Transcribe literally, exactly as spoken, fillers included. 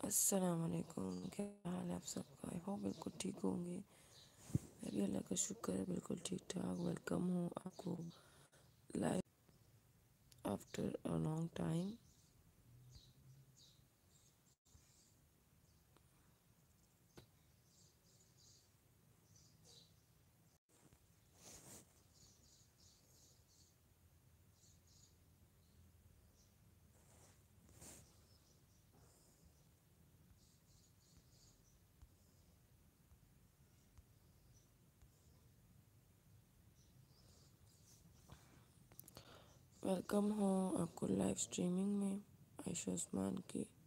अस्सलाम वालेकुम। क्या हाल है आप सबका? आई होप बिल्कुल ठीक होंगे। मैं भी अल्लाह का शुक्र है बिल्कुल ठीक ठाक। वेलकम हूँ आपको live after a long time. Welcome हो आपको लाइव स्ट्रीमिंग में आयशा उस्मान की।